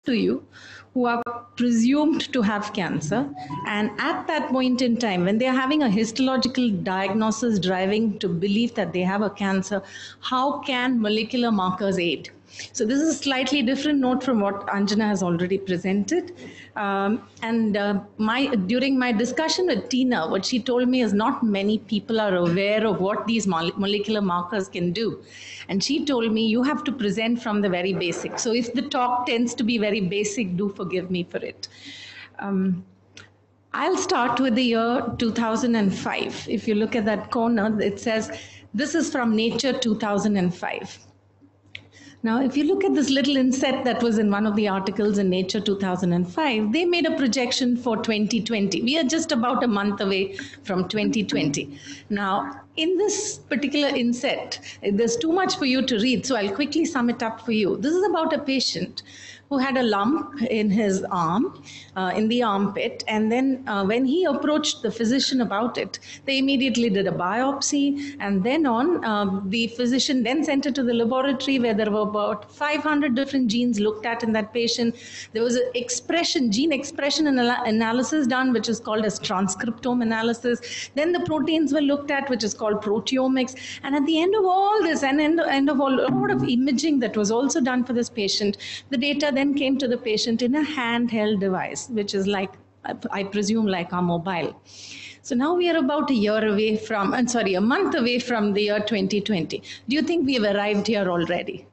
to you who are presumed to have cancer, and at that point in time, when they are having a histological diagnosis driving to believe that they have a cancer, how can molecular markers aid? So this is a slightly different note from what Anjana has already presented. During my discussion with Tina, what she told me is not many people are aware of what these molecular markers can do. And she told me, you have to present from the very basic. So if the talk tends to be very basic, do forgive me for it. I'll start with the year 2005. If you look at that corner, it says, this is from Nature 2005. Now, if you look at this little inset that was in one of the articles in Nature 2005, they made a projection for 2020. We are just about a month away from 2020. Now, in this particular inset, there's too much for you to read, so I'll quickly sum it up for you. This is about a patient who had a lump in his arm, in the armpit, and then when he approached the physician about it, they immediately did a biopsy, and then the physician then sent it to the laboratory where there were about 500 different genes looked at in that patient. There was an gene expression analysis done, which is called as transcriptome analysis. Then the proteins were looked at, which is called proteomics. And at the end of all this, and end of all, a lot of imaging that was also done for this patient, the data then came to the patient in a handheld device, which is like, I presume, like our mobile. So now we are about a month away from the year 2020. Do you think we have arrived here already?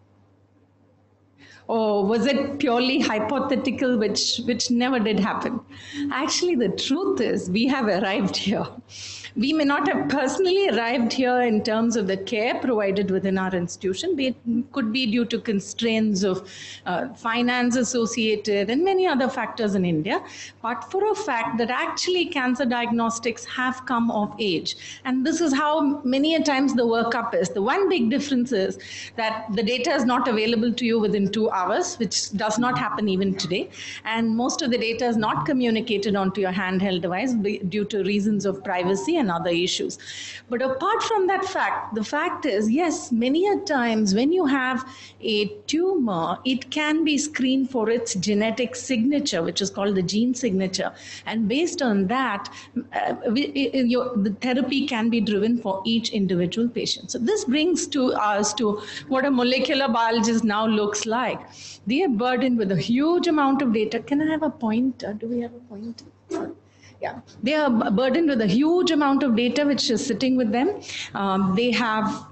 Or was it purely hypothetical, which never did happen? Actually, the truth is we have arrived here. We may not have personally arrived here in terms of the care provided within our institution. It could be due to constraints of finance associated and many other factors in India. But for a fact that actually cancer diagnostics have come of age. And this is how many a times the workup is. The one big difference is that the data is not available to you within 2 hours, which does not happen even today. And most of the data is not communicated onto your handheld device due to reasons of privacy and other issues. But apart from that fact, the fact is, yes, many a times when you have a tumor, it can be screened for its genetic signature, which is called the gene signature. And based on that, the therapy can be driven for each individual patient. So this brings us to what a molecular biologist now looks like. They are burdened with a huge amount of data. Can I have a pointer? Do we have a pointer? Yeah, they are burdened with a huge amount of data which is sitting with them. They have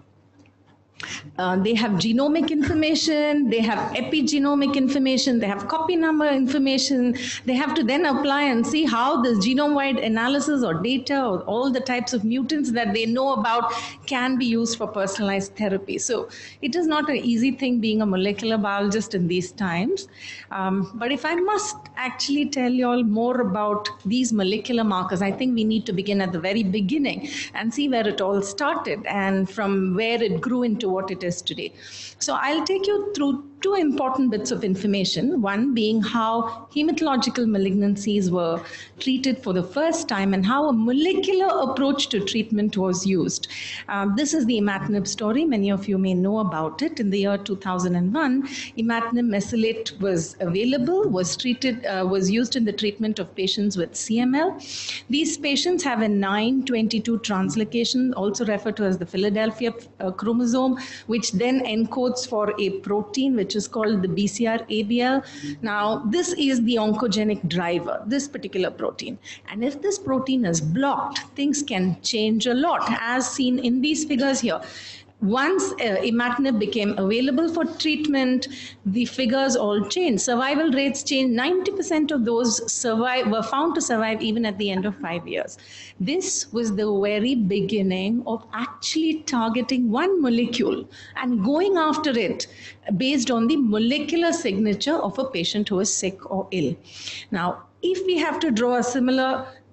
genomic information, they have epigenomic information, they have copy number information. They have to then apply and see how this genome-wide analysis or data or all the types of mutants that they know about can be used for personalized therapy. So it is not an easy thing being a molecular biologist in these times. But if I must actually tell you all more about these molecular markers, I think we need to begin at the very beginning and see where it all started and from where it grew into what it is today. So I'll take you through two important bits of information, one being how hematological malignancies were treated for the first time and how a molecular approach to treatment was used. This is the imatinib story. Many of you may know about it. In the year 2001, imatinib mesylate was available, was used in the treatment of patients with CML. These patients have a 922 translocation, also referred to as the Philadelphia chromosome, which then encodes for a protein which is called the BCR-ABL. Now, this is the oncogenic driver, this particular protein. And if this protein is blocked, things can change a lot, as seen in these figures here. Once imatinib became available for treatment, the figures all changed. Survival rates changed. 90% of those were found to survive even at the end of 5 years. This was the very beginning of actually targeting one molecule and going after it based on the molecular signature of a patient who is sick or ill. Now, if we have to draw a similar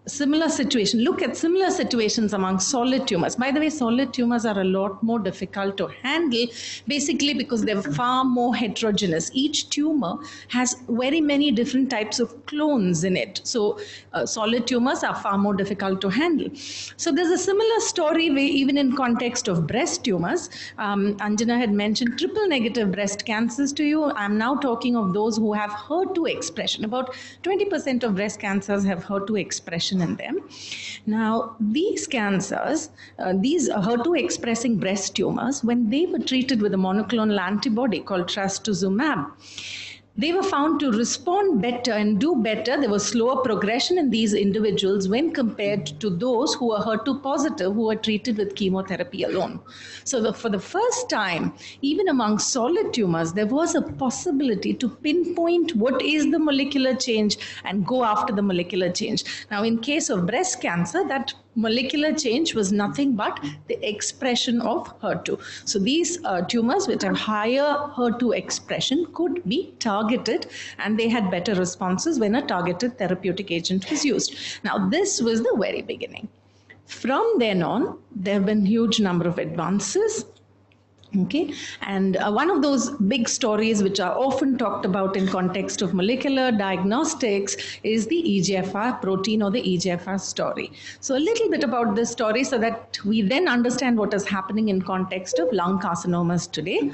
similar situation. Look at similar situations among solid tumors. By the way, solid tumors are a lot more difficult to handle, basically because they're far more heterogeneous. Each tumor has very many different types of clones in it. So solid tumors are far more difficult to handle. So there's a similar story where even in context of breast tumors, Anjana had mentioned triple negative breast cancers to you. I'm now talking of those who have HER2 expression. About 20% of breast cancers have HER2 expression in them. Now, these cancers, these HER2 expressing breast tumors, when they were treated with a monoclonal antibody called trastuzumab, they were found to respond better and do better. There was slower progression in these individuals when compared to those who were HER2 positive, who were treated with chemotherapy alone. So for the first time, even among solid tumors, there was a possibility to pinpoint what is the molecular change and go after the molecular change. Now, in case of breast cancer, that molecular change was nothing but the expression of HER2. So these tumors which have higher HER2 expression could be targeted, and they had better responses when a targeted therapeutic agent was used. Now, this was the very beginning. From then on, there have been huge number of advances. Okay, and one of those big stories which are often talked about in context of molecular diagnostics is the EGFR protein or the EGFR story. So a little bit about this story so that we then understand what is happening in context of lung carcinomas today.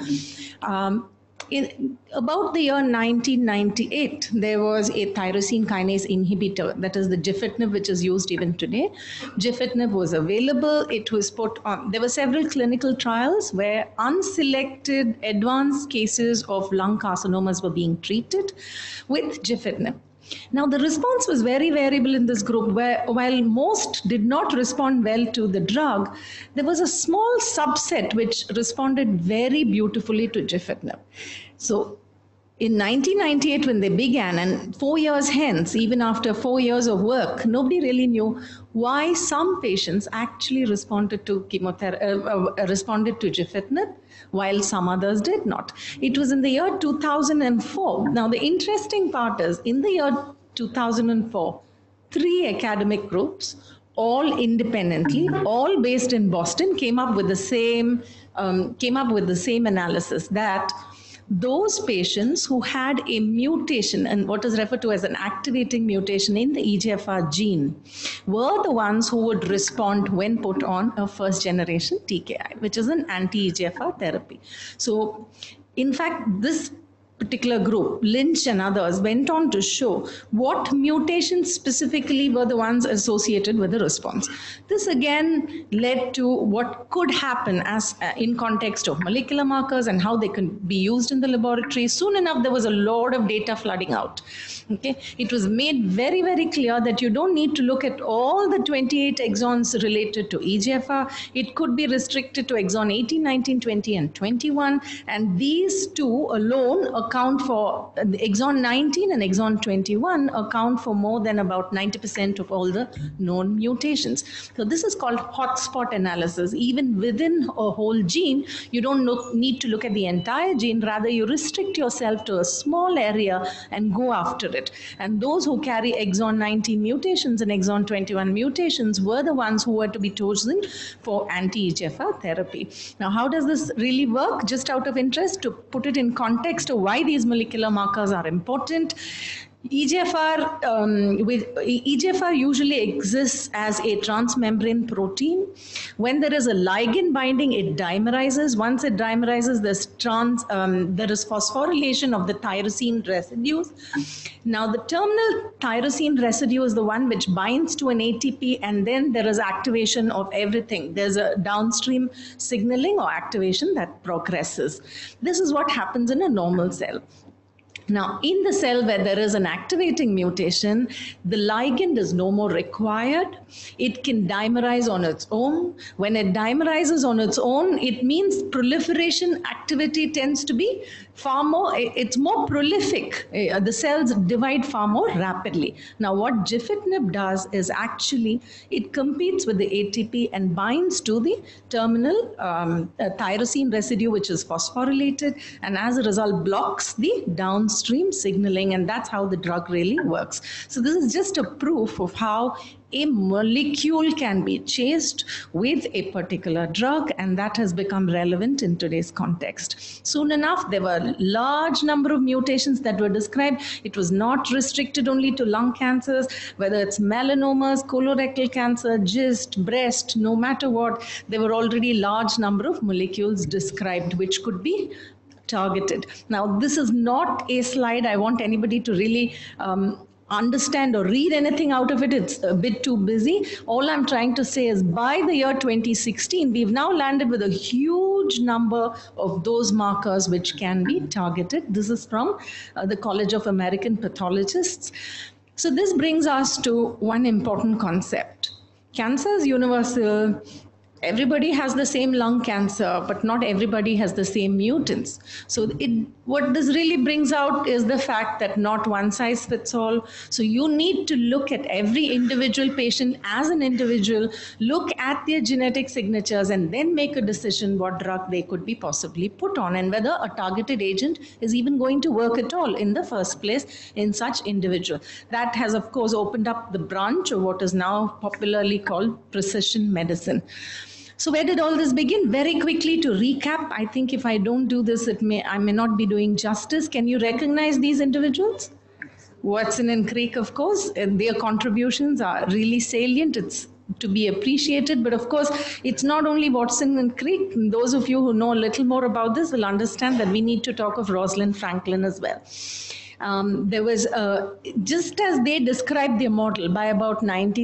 In about the year 1998, there was a tyrosine kinase inhibitor, that is the gefitinib, which is used even today. Gefitinib was available. It was put on. There were several clinical trials where unselected advanced cases of lung carcinomas were being treated with gefitinib. Now, the response was very variable in this group, where while most did not respond well to the drug, there was a small subset which responded very beautifully to gefitinib. So, in 1998, when they began, and 4 years hence, even after 4 years of work, nobody really knew why some patients actually responded to responded to gefitinib, while some others did not. It was in the year 2004. Now, the interesting part is, in the year 2004, 3 academic groups, all independently, all based in Boston, came up with the same analysis that those patients who had a mutation, and what is referred to as an activating mutation in the EGFR gene, were the ones who would respond when put on a first generation TKI, which is an anti-EGFR therapy. So, in fact, this particular group, Lynch and others, went on to show what mutations specifically were the ones associated with the response. This again led to what could happen as in context of molecular markers and how they can be used in the laboratory. Soon enough, there was a lot of data flooding out. Okay, it was made very, very clear that you don't need to look at all the 28 exons related to EGFR. It could be restricted to exon 18, 19, 20, and 21, and these two alone account for exon 19 and exon 21 account for more than about 90% of all the known mutations. So this is called hotspot analysis. Even within a whole gene, you don't need to look at the entire gene. Rather, you restrict yourself to a small area and go after it. And those who carry exon 19 mutations and exon 21 mutations were the ones who were to be chosen for anti-EGFR therapy. Now, how does this really work? Just out of interest, to put it in context of why these molecular markers are important, EGFR usually exists as a transmembrane protein. When there is a ligand binding, it dimerizes. Once it dimerizes, there is phosphorylation of the tyrosine residues. Now, the terminal tyrosine residue is the one which binds to an ATP, and then there is activation of everything. There's a downstream signaling or activation that progresses. This is what happens in a normal cell. Now, in the cell where there is an activating mutation, the ligand is no more required. It can dimerize on its own. When it dimerizes on its own, it means proliferation activity tends to be far more, it's more prolific. The cells divide far more rapidly. Now, what gefitinib does is actually, it competes with the ATP and binds to the terminal tyrosine residue, which is phosphorylated, and as a result blocks the downstream signaling, and that's how the drug really works. So this is just a proof of how a molecule can be chased with a particular drug, and that has become relevant in today's context. Soon enough, there were a large number of mutations that were described. It was not restricted only to lung cancers, whether it's melanomas, colorectal cancer, GIST, breast, no matter what, there were already large number of molecules described which could be targeted. Now, this is not a slide I want anybody to really understand or read anything out of it. It's a bit too busy. All I'm trying to say is by the year 2016, we've now landed with a huge number of those markers which can be targeted. This is from the College of American Pathologists. So this brings us to one important concept. Cancer is universal. Everybody has the same lung cancer, but not everybody has the same mutants. So what this really brings out is the fact that not one size fits all. So you need to look at every individual patient as an individual, look at their genetic signatures, and then make a decision what drug they could be possibly put on and whether a targeted agent is even going to work at all in the first place in such individual. That has, of course, opened up the branch of what is now popularly called precision medicine. So where did all this begin? Very quickly to recap, I think if I don't do this, I may not be doing justice. Can you recognize these individuals? Watson and Crick, of course, their contributions are really salient. It's to be appreciated, but of course, it's not only Watson and Crick. Those of you who know a little more about this will understand that we need to talk of Rosalind Franklin as well. There was, just as they described their model by about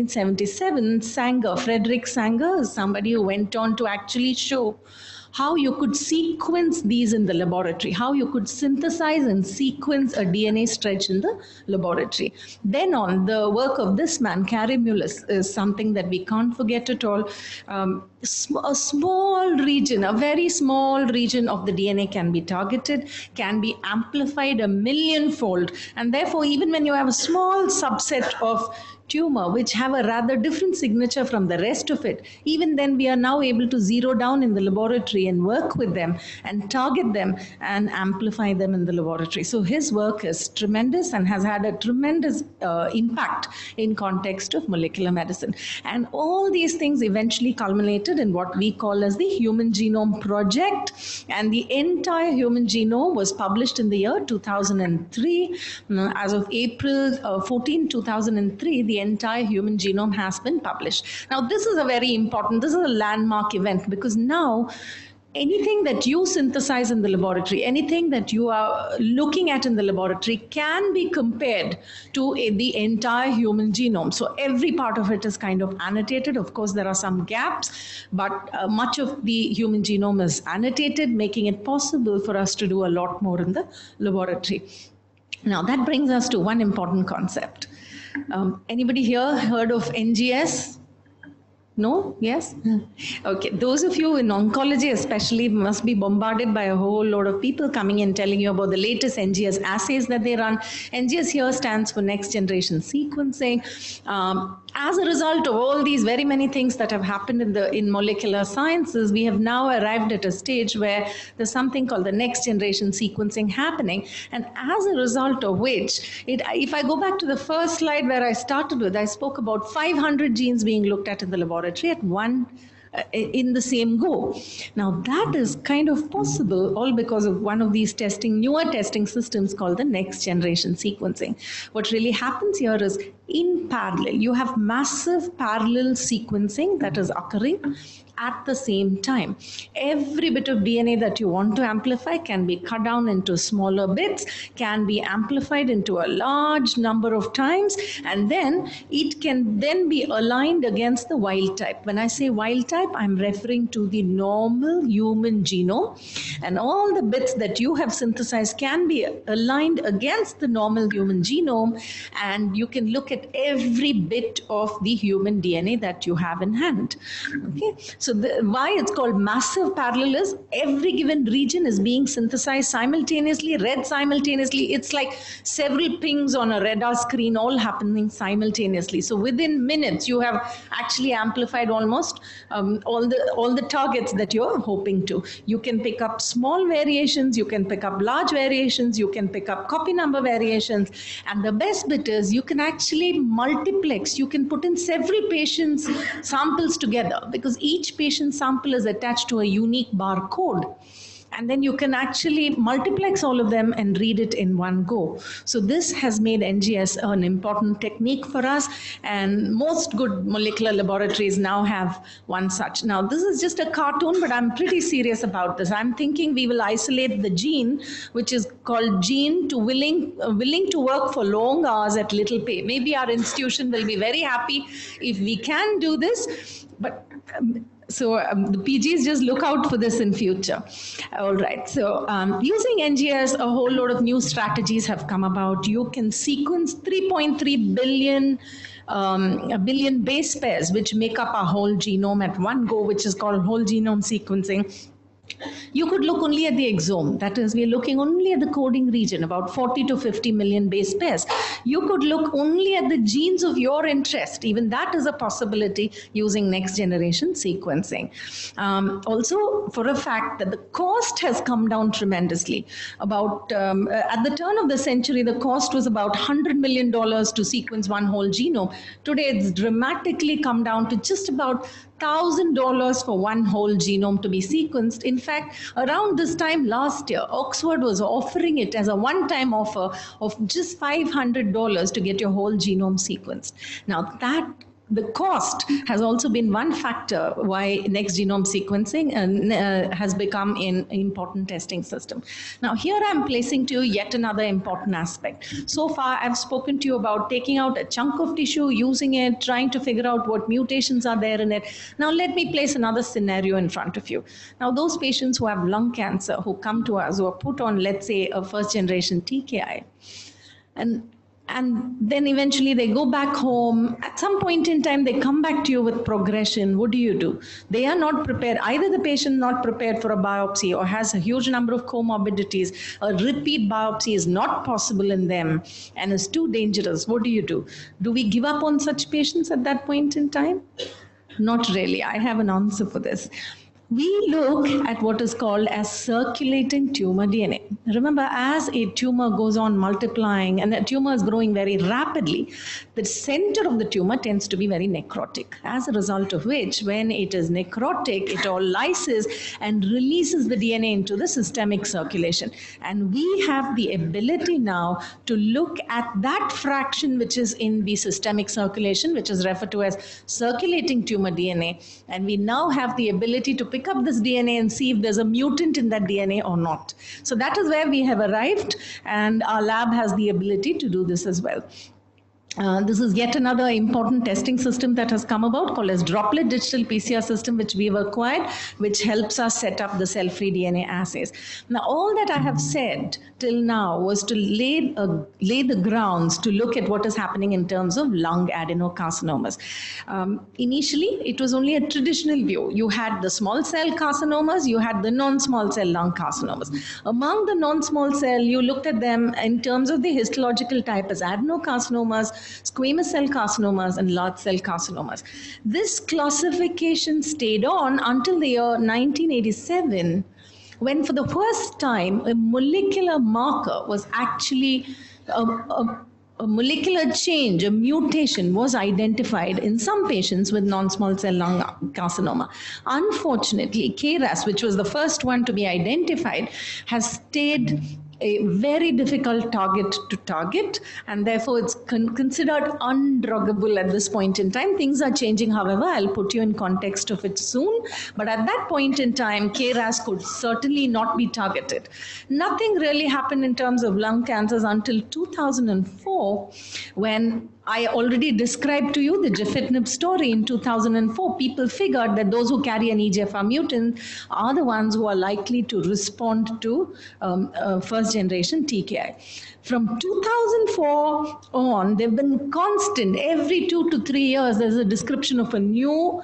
1977, Sanger, Frederick Sanger, is somebody who went on to actually show how you could sequence these in the laboratory, how you could synthesize and sequence a DNA stretch in the laboratory. Then on, the work of this man, Carey Mullis, is something that we can't forget at all. A small region, a very small region of the DNA can be targeted, can be amplified 1,000,000-fold. And therefore, even when you have a small subset of tumor which have a rather different signature from the rest of it, even then we are now able to zero down in the laboratory and work with them and target them and amplify them in the laboratory. So his work is tremendous and has had a tremendous impact in context of molecular medicine. And all these things eventually culminated in what we call as the Human Genome Project, and the entire human genome was published in the year 2003. As of April 14, 2003, the entire human genome has been published. Now, this is a very important, this is a landmark event, because now anything that you synthesize in the laboratory, anything that you are looking at in the laboratory can be compared to the entire human genome. So every part of it is kind of annotated. Of course, there are some gaps, but much of the human genome is annotated, making it possible for us to do a lot more in the laboratory. Now, that brings us to one important concept. Anybody here heard of NGS? No? Yes? Okay. Those of you in oncology especially must be bombarded by a whole lot of people coming in telling you about the latest NGS assays that they run. NGS here stands for next generation sequencing. As a result of all these very many things that have happened in molecular sciences, we have now arrived at a stage where there's something called the next generation sequencing happening. And as a result of which, if I go back to the first slide where I started with, I spoke about 500 genes being looked at in the laboratory at one in the same go. Now that is kind of possible all because of one of these newer testing systems called the next generation sequencing. What really happens here is in parallel, you have massive parallel sequencing that is occurring at the same time. Every bit of DNA that you want to amplify can be cut down into smaller bits, can be amplified into a large number of times, and then it can then be aligned against the wild type. When I say wild type, I'm referring to the normal human genome, and all the bits that you have synthesized can be aligned against the normal human genome, and you can look at every bit of the human DNA that you have in hand. Okay, so why it's called massive parallel is every given region is being synthesized simultaneously, read simultaneously. It's like several pings on a radar screen all happening simultaneously. So within minutes, you have actually amplified almost all the targets that you're hoping to. You can pick up small variations, you can pick up large variations, you can pick up copy number variations, and the best bit is you can actually actually multiplex. You can put in several patients' samples together because each patient sample is attached to a unique barcode. And then you can actually multiplex all of them and read it in one go. So this has made NGS an important technique for us, and most good molecular laboratories now have one such. Now this is just a cartoon, but I'm pretty serious about this. I'm thinking we will isolate the gene, which is called gene to willing to work for long hours at little pay. Maybe our institution will be very happy if we can do this, but the PGs, just look out for this in future. All right. So using NGS, a whole lot of new strategies have come about. You can sequence 3.3 billion base pairs, which make up our whole genome at one go, which is called whole genome sequencing. You could look only at the exome. That is, we're looking only at the coding region, about 40 to 50 million base pairs. You could look only at the genes of your interest. Even that is a possibility using next generation sequencing. Also, for a fact that the cost has come down tremendously. About at the turn of the century, the cost was about $100 million to sequence one whole genome. Today, it's dramatically come down to just about $1,000 for one whole genome to be sequenced. In fact, around this time last year, Oxford was offering it as a one-time offer of just $500 to get your whole genome sequenced. Now the cost has also been one factor why next genome sequencing has become an important testing system. Now here I'm placing to you yet another important aspect. So far I've spoken to you about taking out a chunk of tissue, using it, trying to figure out what mutations are there in it. Now let me place another scenario in front of you. Now those patients who have lung cancer, who come to us, who are put on, let's say, a first generation TKI, and then eventually they go back home. At some point in time, they come back to you with progression. What do? They are not prepared. Either the patient not prepared for a biopsy or has a huge number of comorbidities. A repeat biopsy is not possible in them and is too dangerous. What do? Do we give up on such patients at that point in time? Not really. I have an answer for this. We look at what is called as circulating tumor DNA. Remember, as a tumor goes on multiplying and a tumor is growing very rapidly, the center of the tumor tends to be very necrotic. As a result of which, when it is necrotic, it all lyses and releases the DNA into the systemic circulation. And we have the ability now to look at that fraction which is in the systemic circulation, which is referred to as circulating tumor DNA. And we now have the ability to pick up this DNA and see if there's a mutant in that DNA or not. So that is where we have arrived, and our lab has the ability to do this as well. This is yet another important testing system that has come about called as droplet digital PCR system, which we've acquired, which helps us set up the cell-free DNA assays. Now, all that I have said till now was to lay the grounds to look at what is happening in terms of lung adenocarcinomas. Initially, it was only a traditional view. You had the small cell carcinomas, you had the non-small cell lung carcinomas. Among the non-small cell, you looked at them in terms of the histological type as adenocarcinomas, squamous cell carcinomas, and large cell carcinomas. This classification stayed on until the year 1987, when for the first time a molecular marker was actually a molecular change, a mutation was identified in some patients with non-small cell lung carcinoma. Unfortunately, KRAS, which was the first one to be identified, has stayed a very difficult target to target, and therefore it's considered undruggable at this point in time. Things are changing, however. I'll put you in context of it soon. But at that point in time, KRAS could certainly not be targeted. Nothing really happened in terms of lung cancers until 2004, when I already described to you the gefitinib story. In 2004, people figured that those who carry an EGFR mutant are the ones who are likely to respond to first generation TKI. From 2004 on, they've been constant. Every 2 to 3 years, there's a description of a new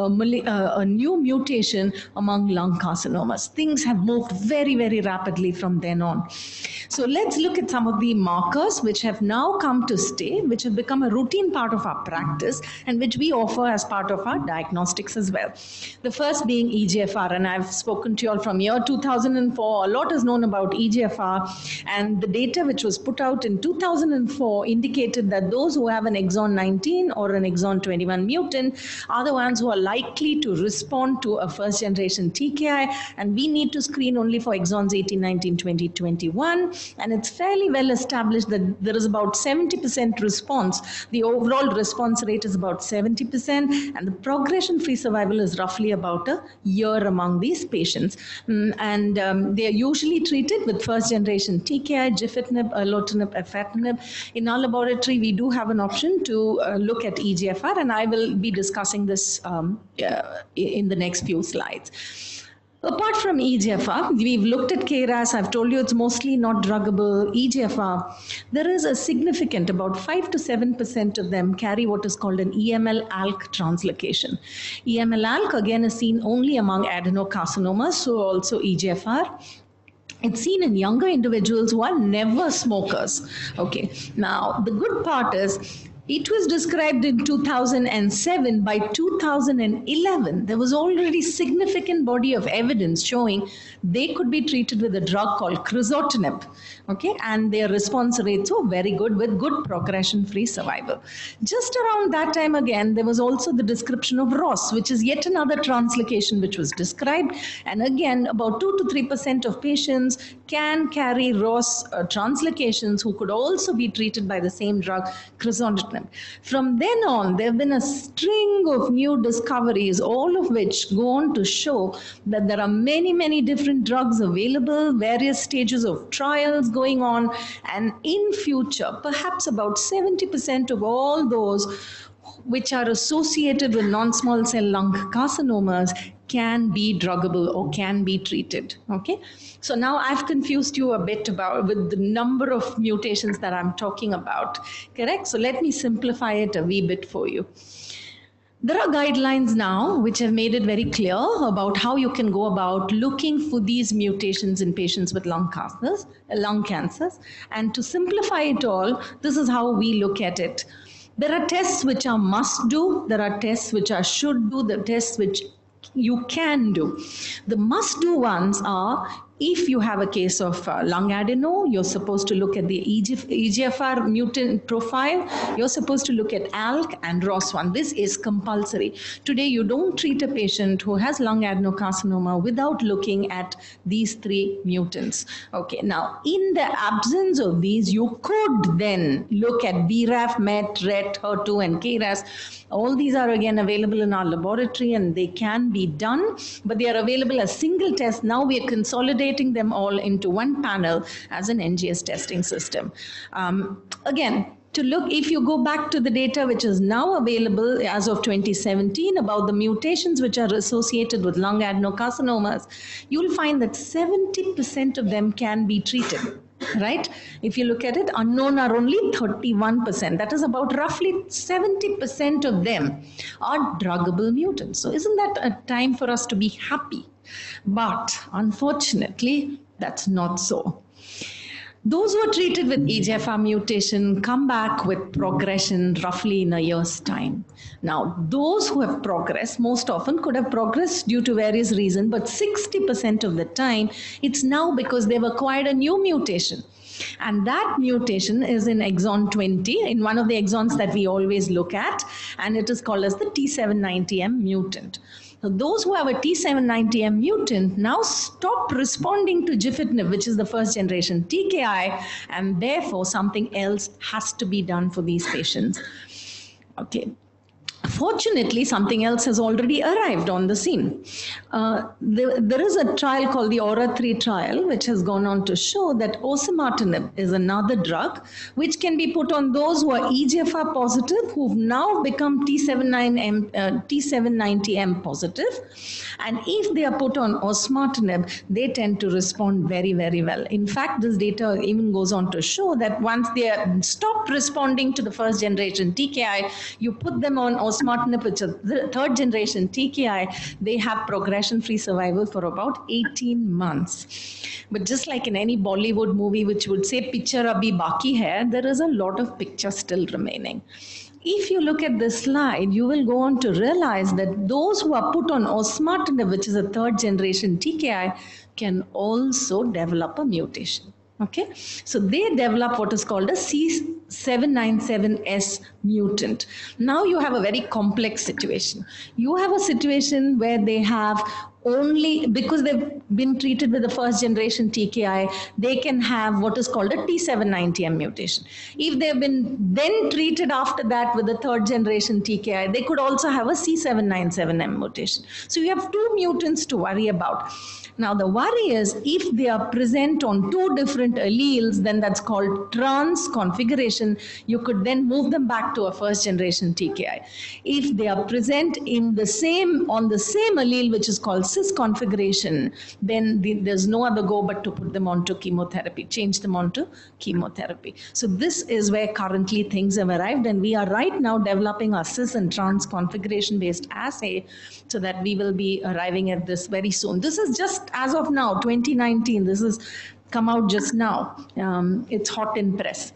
mutation among lung carcinomas. Things have moved very, very rapidly from then on. So let's look at some of the markers which have now come to stay, which have become a routine part of our practice, and which we offer as part of our diagnostics as well. The first being EGFR, and I've spoken to you all from year 2004. A lot is known about EGFR, and the data which was was put out in 2004 indicated that those who have an exon 19 or an exon 21 mutant are the ones who are likely to respond to a first generation TKI, and we need to screen only for exons 18, 19, 20, 21, and it's fairly well established that there is about 70% response. The overall response rate is about 70%, and the progression-free survival is roughly about a year among these patients. And they are usually treated with first generation TKI, gefitinib, erlotinib, afatinib. In our laboratory, we do have an option to look at EGFR, and I will be discussing this in the next few slides. Apart from EGFR, we've looked at KRAS. I've told you it's mostly not druggable. EGFR, there is a significant, about 5 to 7% of them carry what is called an EML-ALK translocation. EML-ALK, again, is seen only among adenocarcinomas, so also EGFR. It's seen in younger individuals who are never smokers. Okay, now the good part is, it was described in 2007. By 2011, there was already significant body of evidence showing they could be treated with a drug called crizotinib, okay, and their response rates were very good with good progression-free survival. Just around that time again, there was also the description of ROS, which is yet another translocation which was described, and again, about 2 to 3% of patients can carry ROS translocations who could also be treated by the same drug, crizotinib. From then on, there have been a string of new discoveries, all of which go on to show that there are many, many different drugs available, various stages of trials going on, and in future, perhaps about 70% of all those which are associated with non-small cell lung carcinomas can be druggable or can be treated. Okay, so now I've confused you a bit with the number of mutations that I'm talking about, correct? So let me simplify it a wee bit for you. There are guidelines now which have made it very clear about how you can go about looking for these mutations in patients with lung cancers. And to simplify it all, this is how we look at it. There are tests which are must do, there are tests which are should do, the tests which you can do. The must do ones are, if you have a case of lung adeno, you're supposed to look at the EGFR mutant profile. You're supposed to look at ALK and ROS1. This is compulsory. Today, you don't treat a patient who has lung adenocarcinoma without looking at these 3 mutants. Okay, now, in the absence of these, you could then look at BRAF, MET, RET, HER2, and KRAS. All these are again available in our laboratory and they can be done, but they are available as single tests. Now we are consolidating them all into one panel as an NGS testing system. Again, to look, if you go back to the data which is now available as of 2017 about the mutations which are associated with lung adenocarcinomas, you'll find that 70% of them can be treated. Right? If you look at it, unknown are only 31%. That is about roughly 70% of them are druggable mutants. So isn't that a time for us to be happy? But unfortunately, that's not so. Those who are treated with EGFR mutation come back with progression roughly in a year's time. Now, those who have progressed most often could have progressed due to various reasons, but 60% of the time, it's now because they've acquired a new mutation. And that mutation is in exon 20, in one of the exons that we always look at, and it is called as the T790M mutant. So those who have a T790M mutant now stop responding to gefitinib, which is the first generation TKI, and therefore something else has to be done for these patients. Okay. Fortunately, something else has already arrived on the scene. There is a trial called the AURA3 trial, which has gone on to show that osimertinib is another drug which can be put on those who are EGFR positive, who've now become T790M positive. And if they are put on osimertinib, they tend to respond very, very well. In fact, this data even goes on to show that once they are stopped responding to the first generation TKI, you put them on osimertinib, which is the third generation TKI, they have progression-free survival for about 18 months. But just like in any Bollywood movie which would say picture abhi baki hai, there is a lot of picture still remaining. If you look at this slide, you will go on to realize that those who are put on osimertinib, which is a third generation TKI, can also develop a mutation. Okay, so they develop what is called a C797S mutant. Now you have a very complex situation. You have a situation where they have only, because they've been treated with the first generation TKI, they can have what is called a T790M mutation. If they've been then treated after that with the third generation TKI, they could also have a C797M mutation. So you have two mutants to worry about. Now the worry is if they are present on two different alleles, then that's called trans configuration. You could then move them back to a first generation TKI. If they are present in the same, on the same allele, which is called cis configuration, then there's no other go but to put them onto chemotherapy, change them onto chemotherapy. So this is where currently things have arrived, and we are right now developing a cis and trans configuration based assay so that we will be arriving at this very soon. This is just as of now, 2019, this has come out just now. It's hot in press.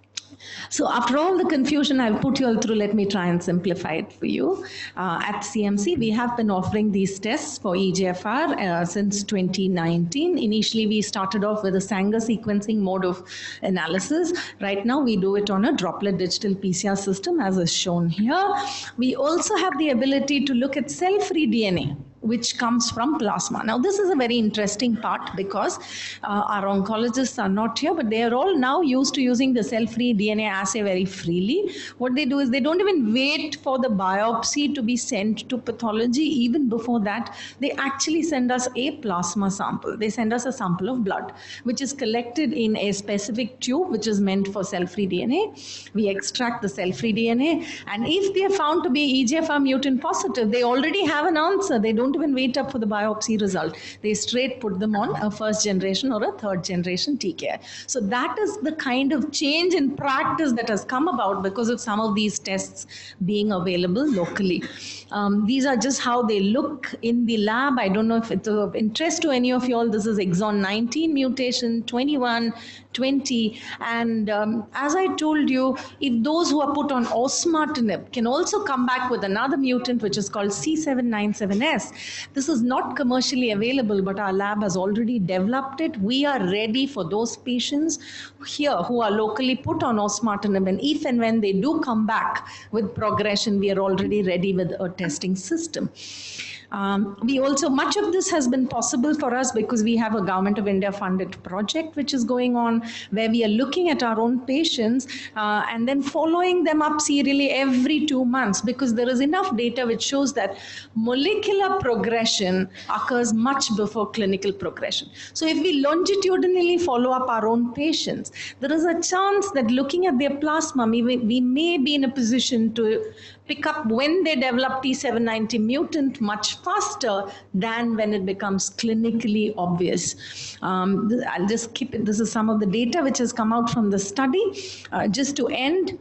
So after all the confusion I've put you all through, let me try and simplify it for you. At CMC, we have been offering these tests for EGFR since 2019. Initially, we started off with a Sanger sequencing mode of analysis. Right now, we do it on a droplet digital PCR system, as is shown here. We also have the ability to look at cell-free DNA, which comes from plasma. Now, this is a very interesting part because our oncologists are not here, but they are all now used to using the cell-free DNA assay very freely. What they do is they don't even wait for the biopsy to be sent to pathology. Even before that, they actually send us a plasma sample. They send us a sample of blood, which is collected in a specific tube, which is meant for cell-free DNA. We extract the cell-free DNA, and if they are found to be EGFR mutant positive, they already have an answer. They don't even wait up for the biopsy result. They straight put them on a first generation or a third generation TKI. So that is the kind of change in practice that has come about because of some of these tests being available locally. These are just how they look in the lab. I don't know if it's of interest to any of you all. This is exon 19 mutation, 21, 20, and as I told you, if those who are put on osimertinib can also come back with another mutant which is called C797S. This is not commercially available, but our lab has already developed it. We are ready for those patients here who are locally put on osimertinib, and if and when they do come back with progression, we are already ready with a testing system. We also, much of this has been possible for us because we have a Government of India funded project which is going on where we are looking at our own patients and then following them up serially every 2 months, because there is enough data which shows that molecular progression occurs much before clinical progression. So if we longitudinally follow up our own patients, there is a chance that looking at their plasma, we may be in a position to pick up when they develop T790 mutant much faster than when it becomes clinically obvious. I'll just keep it. This is some of the data which has come out from the study. Just to end,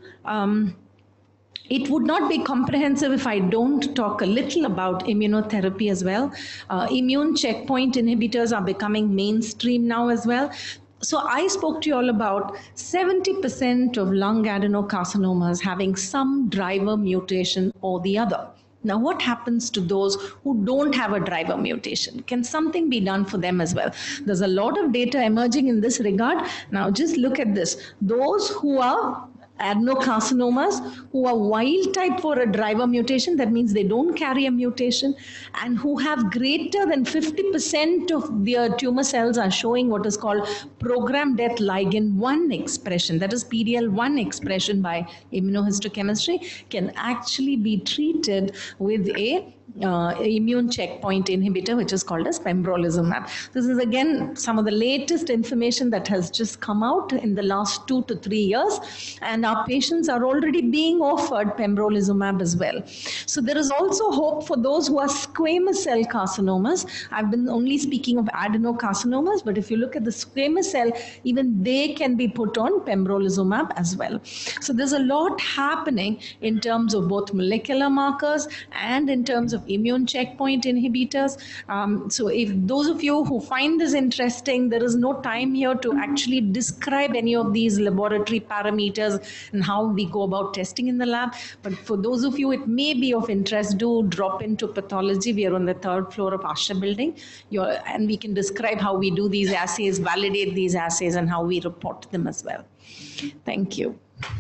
it would not be comprehensive if I don't talk a little about immunotherapy as well. Immune checkpoint inhibitors are becoming mainstream now as well. So I spoke to you all about 70% of lung adenocarcinomas having some driver mutation or the other. Now, what happens to those who don't have a driver mutation? Can something be done for them as well? There's a lot of data emerging in this regard. Now, just look at this. Those who are adenocarcinomas who are wild type for a driver mutation, that means they don't carry a mutation, and who have greater than 50% of their tumor cells are showing what is called program death ligand 1 expression, that is PDL1 expression by immunohistochemistry, can actually be treated with a immune checkpoint inhibitor which is called as pembrolizumab. This is again some of the latest information that has just come out in the last 2 to 3 years, and our patients are already being offered pembrolizumab as well. So there is also hope for those who are squamous cell carcinomas. I've been only speaking of adenocarcinomas, but if you look at the squamous cell, even they can be put on pembrolizumab as well. So there's a lot happening in terms of both molecular markers and in terms terms of immune checkpoint inhibitors. So if those of you who find this interesting, there is no time here to actually describe any of these laboratory parameters and how we go about testing in the lab. But for those of you it may be of interest, do drop into pathology. We are on the 3rd floor of Asha building, and we can describe how we do these assays, validate these assays, and how we report them as well. Thank you.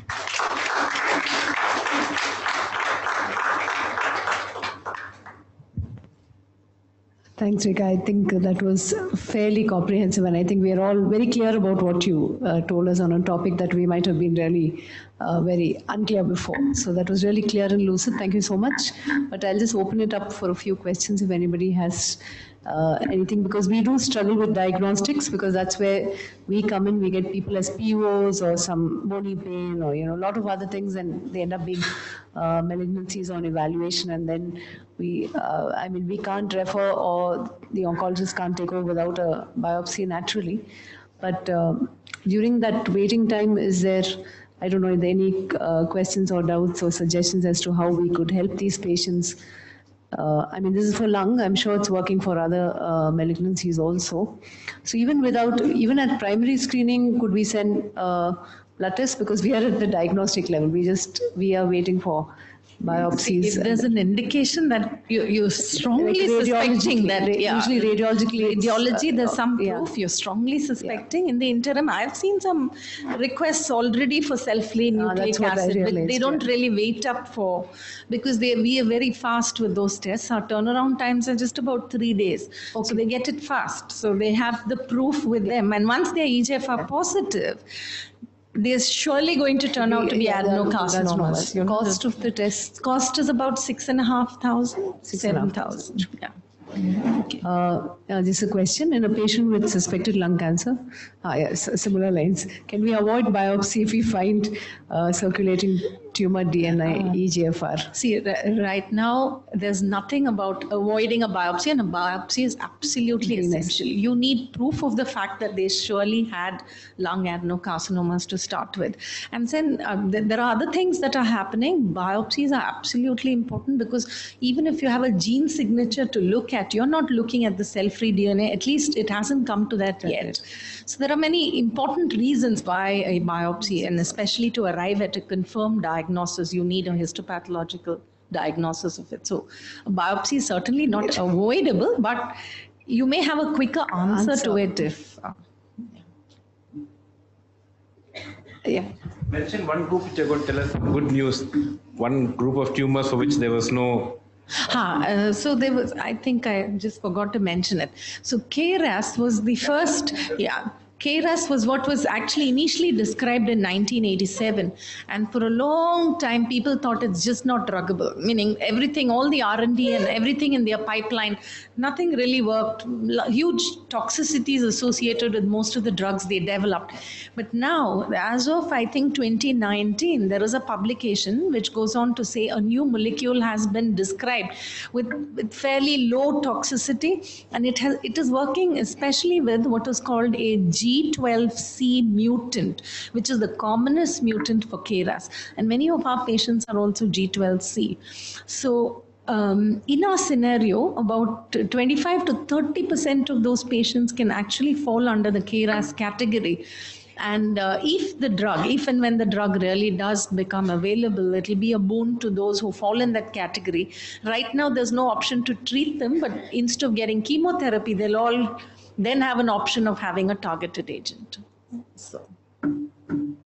Thanks, Rekha. I think that was fairly comprehensive, and I think we are all very clear about what you told us on a topic that we might have been really very unclear before. So that was really clear and lucid. Thank you so much. But I'll just open it up for a few questions if anybody has anything, because we do struggle with diagnostics, because that's where we come in. We get people as POs or some bony pain or a lot of other things, and they end up being malignancies on evaluation, and then we can't refer, or the oncologist can't take over without a biopsy naturally. But during that waiting time, is there, I don't know, are there any questions or doubts or suggestions as to how we could help these patients? This is for lung. I'm sure it's working for other malignancies also. So even at primary screening, could we send blood tests? Because we are at the diagnostic level. We are waiting for biopsies. If there's an indication that you're strongly suspecting that, usually radiology, there's some proof you're strongly suspecting. In the interim, I've seen some requests already for cell-free nucleic acid, but they don't really wait up for, because we are very fast with those tests. Our turnaround times are just about 3 days. Okay. So they get it fast. So they have the proof with them. And once they're EGFR positive, they're surely going to turn out to be adenocarcinomas. The cost of the test? Cost is about 6,500, 7,000. Yeah. Okay. This is a question. In a patient with suspected lung cancer, yes, similar lines, can we avoid biopsy if we find circulating tumor DNA EGFR? See, right now, there's nothing about avoiding a biopsy, and a biopsy is absolutely essential. You need proof of the fact that they surely had lung adenocarcinomas to start with. And then there are other things that are happening. Biopsies are absolutely important, because even if you have a gene signature to look at, you're not looking at the cell-free DNA. At least it hasn't come to that yet. So there are many important reasons why a biopsy, and especially to arrive at a confirmed diagnosis, you need a histopathological diagnosis of it. So a biopsy is certainly not avoidable, but you may have a quicker answer to it if... Mention one group which you're going to tell us good news. One group of tumors for which there was no... So there was, I think I just forgot to mention it. So KRAS was the first, KRAS was what was actually initially described in 1987, and for a long time people thought it's just not druggable, meaning everything, all the R&D and everything in their pipeline, nothing really worked. Huge toxicities associated with most of the drugs they developed. But now, as of I think 2019, there is a publication which goes on to say a new molecule has been described with fairly low toxicity, and it is working especially with what is called a G12C mutant, which is the commonest mutant for KRAS. And many of our patients are also G12C. So in our scenario, about 25 to 30% of those patients can actually fall under the KRAS category. And if and when the drug really does become available, it will be a boon to those who fall in that category. Right now, there's no option to treat them, but instead of getting chemotherapy, they'll all then have an option of having a targeted agent. So.